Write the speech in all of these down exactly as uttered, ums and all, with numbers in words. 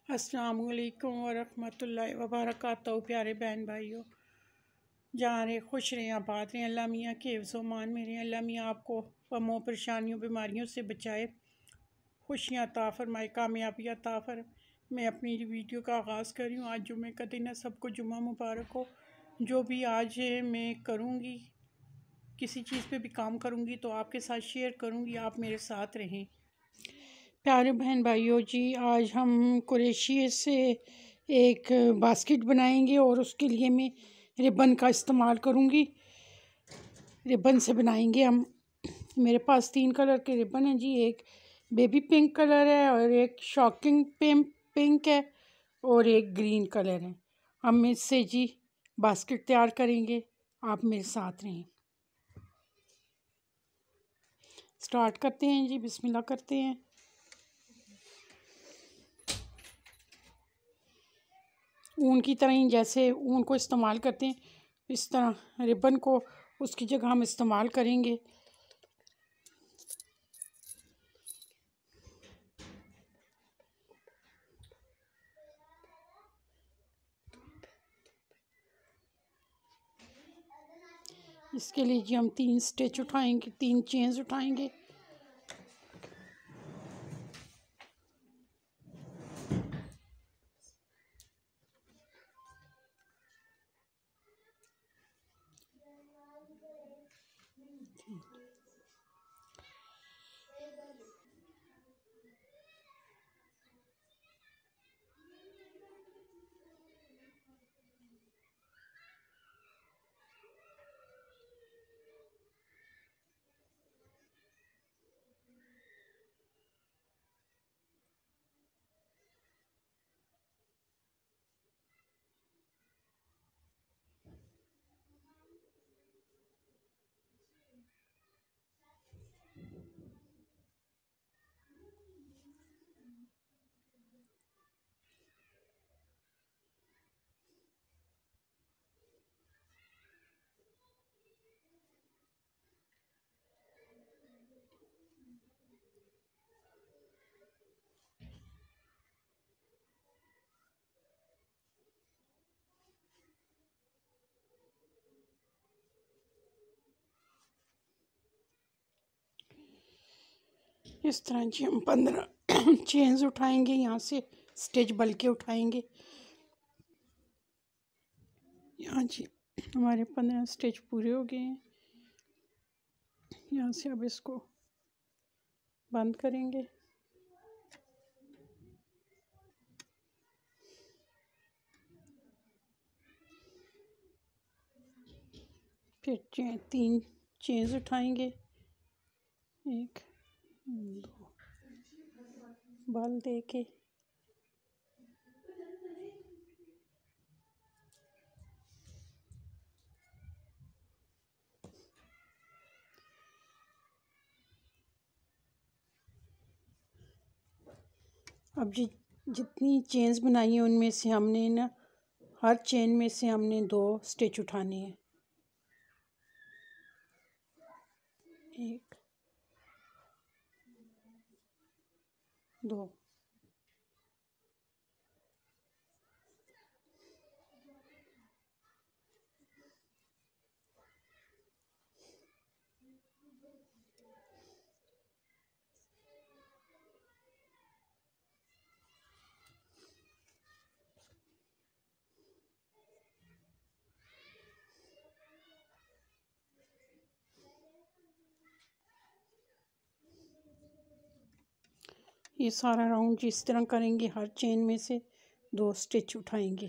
अस्सलाम वालेकुम वरहमतुल्लाहि वबरकातुहू। प्यारे बहन भाइयों, जहाँ रहे खुश रहें, आबाद रहें। अल्लाह मियाँ के हिफ्ज़-ओ-मान में रहें। अल्लाह मियाँ आपको गमों, परेशानियों, बीमारियों से बचाए, खुशियाँ अता फरमाए, कामयाबी अता फरमाए। मैं अपनी वीडियो का आगाज़ कर रही हूँ। आज जुम्मे का दिन है, सबको जुम्मा मुबारक हो। जो भी आज मैं करूँगी, किसी चीज़ पे भी काम करूँगी तो आपके साथ शेयर करूँगी, आप मेरे साथ रहें। प्यारे बहन भाइयों जी, आज हम कुरेशिये से एक बास्केट बनाएंगे और उसके लिए मैं रिबन का इस्तेमाल करूँगी। रिबन से बनाएंगे हम। मेरे पास तीन कलर के रिबन हैं जी। एक बेबी पिंक कलर है और एक शॉकिंग पिंक पिंक है और एक ग्रीन कलर है। हम इससे जी बास्केट तैयार करेंगे। आप मेरे साथ रहें। स्टार्ट करते हैं जी, बिस्मिल्लाह करते हैं। ऊन की तरह ही, जैसे ऊन को इस्तेमाल करते हैं, इस तरह रिबन को उसकी जगह हम इस्तेमाल करेंगे। इसके लिए जी हम तीन स्टिच उठाएंगे, तीन चेन्स उठाएंगे। इस तरह जी हम पंद्रह चेन्स उठाएंगे। यहाँ से स्टिच बल के उठाएंगे। यहाँ जी हमारे पंद्रह स्टिच पूरे हो गए हैं। यहाँ से अब इसको बंद करेंगे। फिर चे, तीन चेन्स उठाएंगे। एक दो बल दे के अब जी जितनी चेन्स बनाई हैं उनमें से हमने ना हर चेन में से हमने दो स्टिच उठाने हैं। एक दो ये सारा राउंड जिस तरह करेंगे, हर चेन में से दो स्टिच उठाएंगे।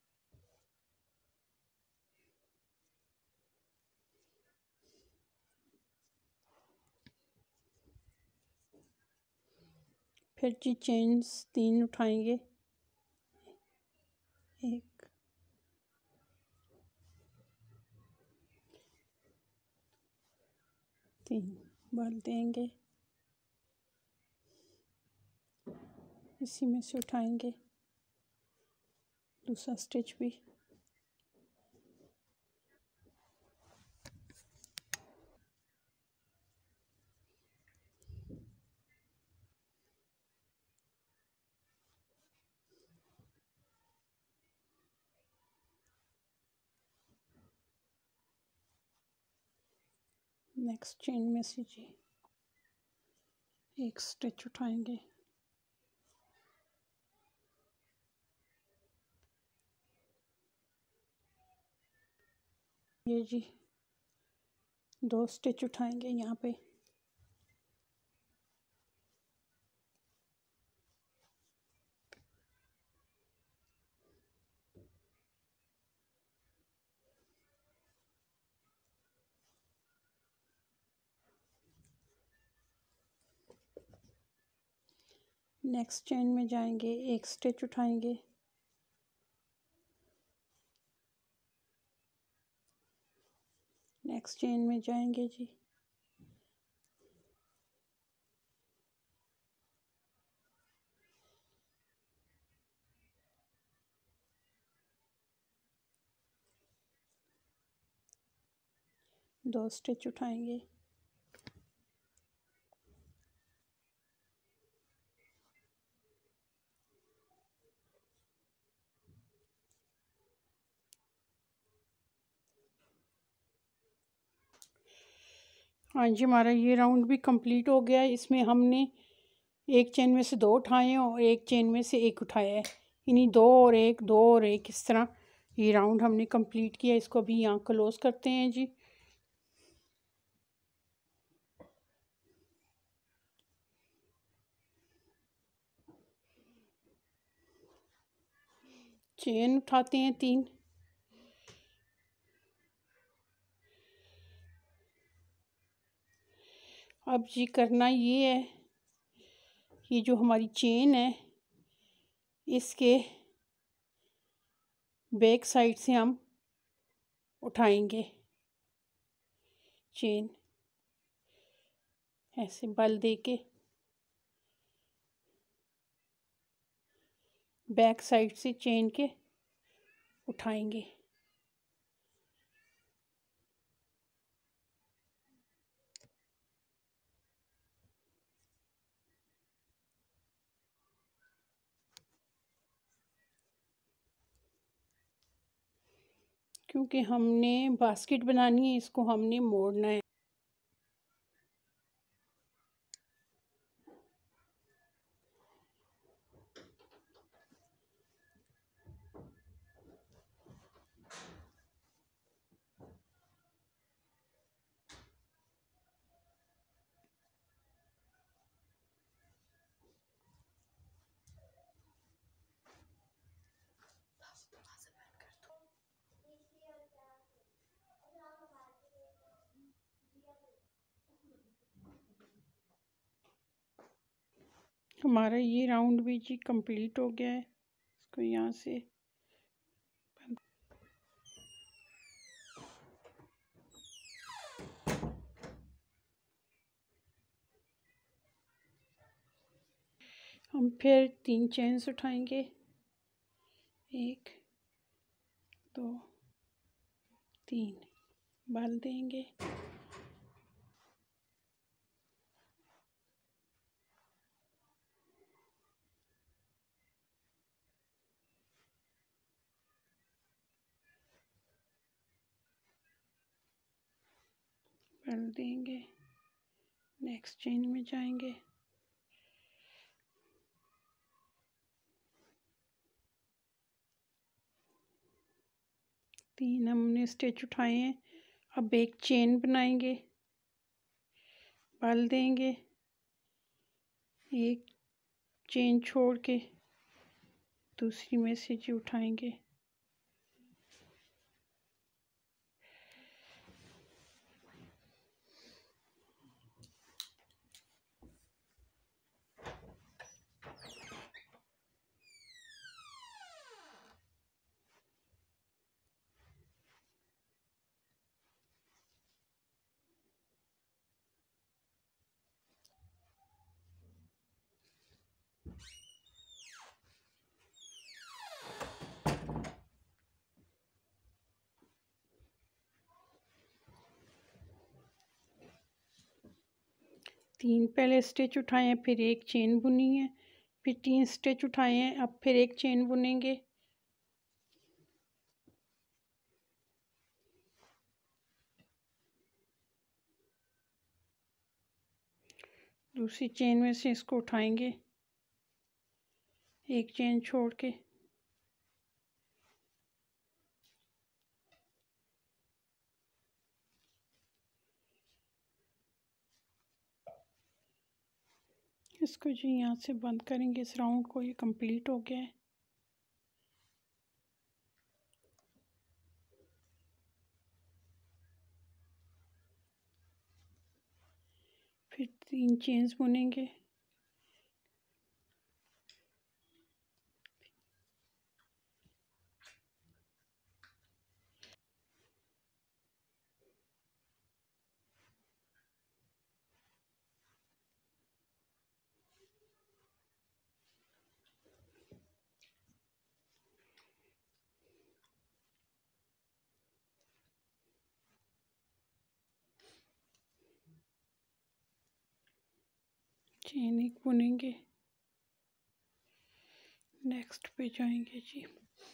फिर जी चेन्स तीन उठाएंगे। एक तीन बल देंगे, इसी में से उठाएंगे दूसरा स्टिच भी। नेक्स्ट चेन में से जी एक स्टिच उठाएंगे, ये जी दो स्टिच उठाएंगे यहाँ पे, नेक्स्ट चेन में जाएंगे, एक स्टिच उठाएंगे, नेक्स्ट चेन में जाएंगे जी दो स्टिच उठाएंगे, हाँ जी हमारा ये राउंड भी कंप्लीट हो गया है। इसमें हमने एक चेन में से दो उठाए हैं और एक चेन में से एक उठाया है, यानी दो और एक, दो और एक, इस तरह ये राउंड हमने कंप्लीट किया। इसको अभी यहाँ क्लोज करते हैं जी। चेन उठाते हैं तीन, अब जी करना ये है, ये जो हमारी चेन है इसके बैक साइड से हम उठाएंगे चेन, ऐसे बल दे के बैक साइड से चेन के उठाएंगे। क्योंकि हमने बास्केट बनानी है, इसको हमने मोड़ना है। हमारा ये राउंड भी जी कंप्लीट हो गया है। इसको यहाँ से हम फिर तीन चेन्स उठाएंगे, एक, दो, तीन, बल देंगे, बल देंगे, नेक्स्ट चेन में जाएंगे, तीन हमने स्टिच उठाए हैं। अब एक चेन बनाएंगे, बल देंगे, एक चेन छोड़ के दूसरी में से जी उठाएंगे, तीन पहले स्टिच उठाए हैं, फिर एक चेन बुनी है, फिर तीन स्टिच उठाए हैं, अब फिर एक चेन बुनेंगे, दूसरी चेन में से इसको उठाएंगे, एक चेन छोड़ के। इसको जी यहाँ से बंद करेंगे इस राउंड को। ये कंप्लीट हो गया है। फिर तीन चेन्स बुनेंगे। चेन एक बुनेंगे, नेक्स्ट पे जाएंगे जी।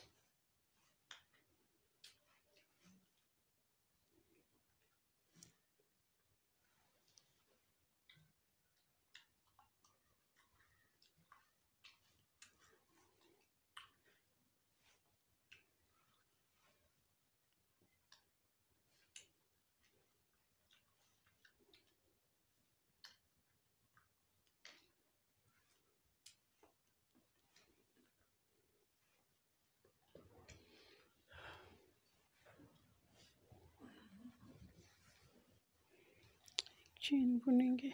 चेन बुनेंगे,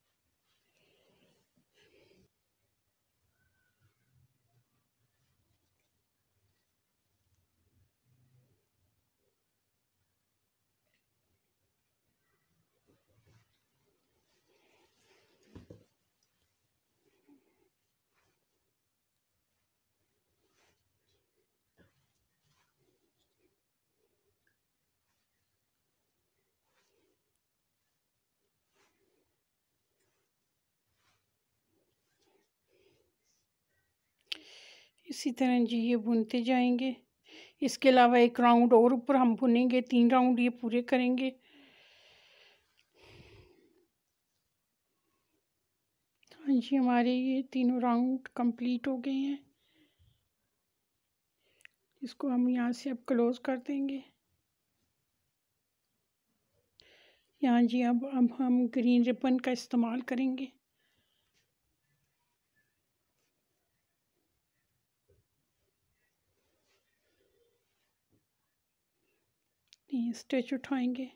इसी तरह जी ये बुनते जाएंगे। इसके अलावा एक राउंड और ऊपर हम बुनेंगे, तीन राउंड ये पूरे करेंगे। हाँ जी, हमारे ये तीनों राउंड कंप्लीट हो गए हैं। इसको हम यहाँ से अब क्लोज कर देंगे। यहाँ जी अब अब हम ग्रीन रिबन का इस्तेमाल करेंगे। ये स्टिच उठाएंगे,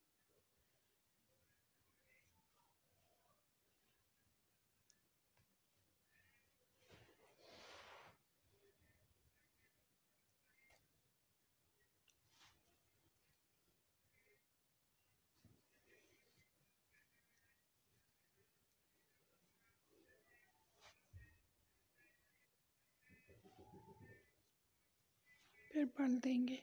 फिर बन देंगे।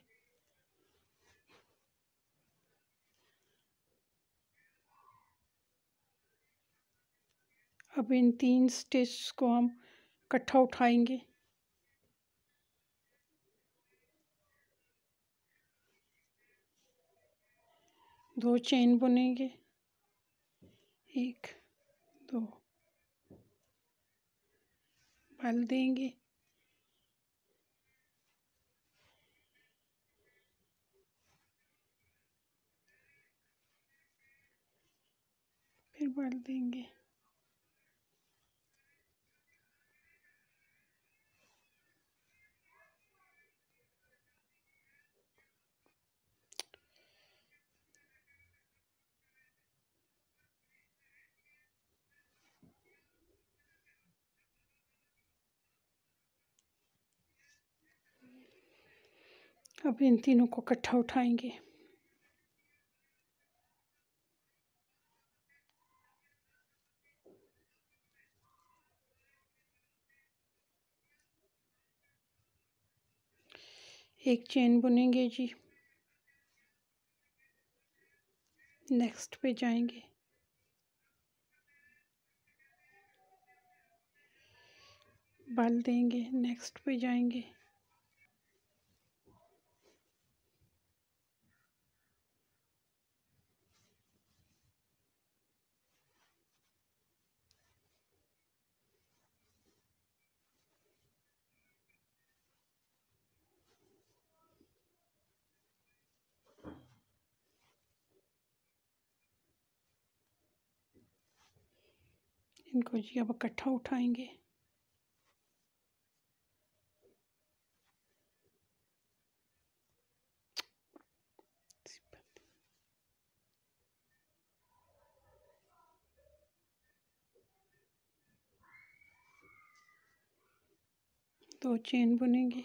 अब इन तीन स्टिच को हम इकट्ठा उठाएंगे, दो चेन बुनेंगे, एक दो, बल देंगे, फिर बल देंगे। अब इन तीनों को इकट्ठा उठाएंगे, एक चेन बुनेंगे जी, नेक्स्ट पे जाएंगे, बल देंगे, नेक्स्ट पे जाएंगे, इनको जी अब इकट्ठा उठाएंगे। दो चेन बुनेंगे।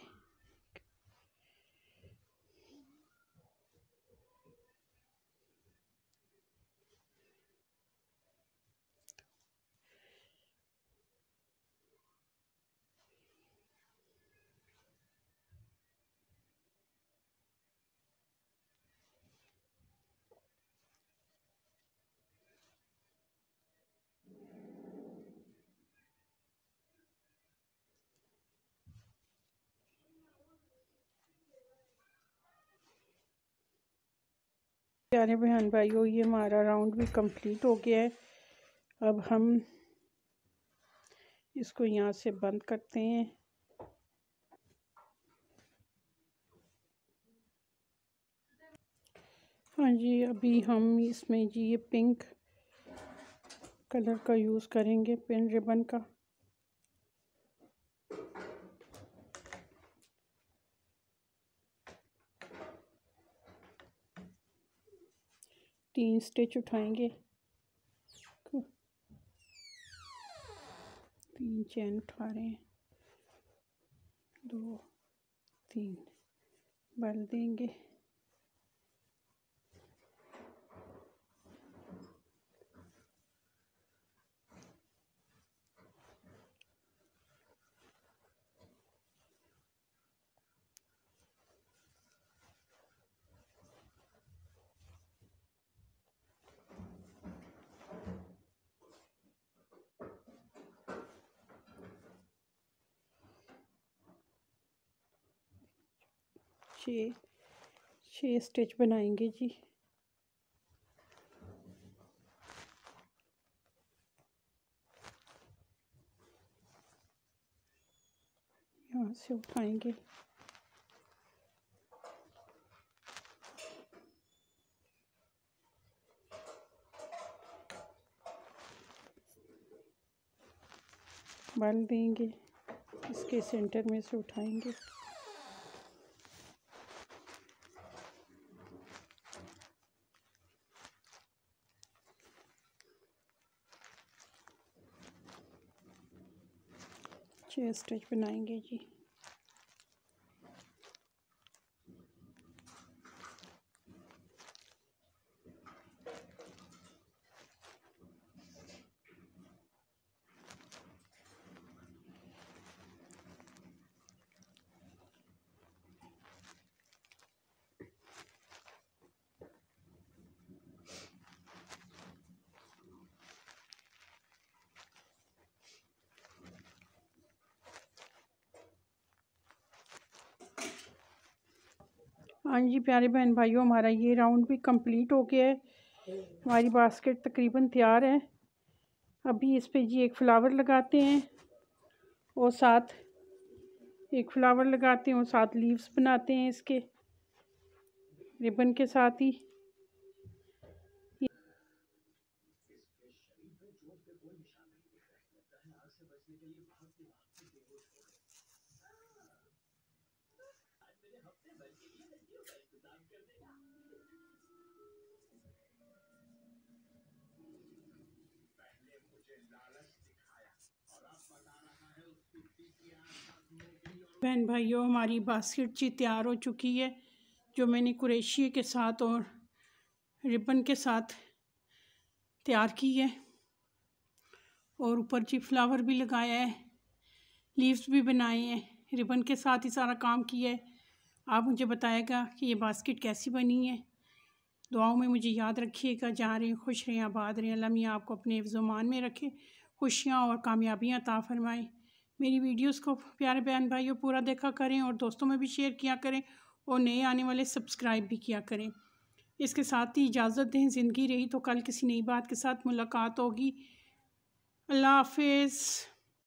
प्यारे बहन भाइयों, ये हमारा राउंड भी कंप्लीट हो गया है। अब हम इसको यहाँ से बंद करते हैं। हाँ जी, अभी हम इसमें जी ये पिंक कलर का यूज़ करेंगे, पिन रिबन का। तीन स्टिच उठाएंगे, तीन चैन उठा रहे हैं, दो तीन बल देंगे। छः छः स्टिच बनाएंगे जी। यहाँ से उठाएंगे, बल देंगे, इसके सेंटर में से उठाएंगे। छः स्टिच बनाएंगे जी। हाँ जी प्यारे बहन भाइयों, हमारा ये राउंड भी कंप्लीट हो गया है। हमारी बास्केट तकरीबन तैयार है। अभी इस पे जी एक फ्लावर लगाते हैं और साथ एक फ्लावर लगाते हैं और साथ लीव्स बनाते हैं इसके रिबन के साथ ही। बहन भाइयों, हमारी बास्केट जी तैयार हो चुकी है, जो मैंने कुरेशिये के साथ और रिबन के साथ तैयार की है। और ऊपर जी फ्लावर भी लगाया है, लीव्स भी बनाए हैं, रिबन के साथ ही सारा काम किया है। आप मुझे बताएगा कि ये बास्केट कैसी बनी है। दुआओं में मुझे याद रखिएगा। जहाँ रहें खुश रहें, आबाद रहें। अल्लाह मियाँ आपको अपने हिफ्ज़-ओ-मान में रखे, खुशियाँ और कामयाबियाँ अता फरमाएँ। मेरी वीडियोस को प्यारे बहन भाइयों पूरा देखा करें और दोस्तों में भी शेयर किया करें और नए आने वाले सब्सक्राइब भी किया करें। इसके साथ ही इजाज़त दें। ज़िंदगी रही तो कल किसी नई बात के साथ मुलाकात होगी। अल्लाह हाफ़िज़।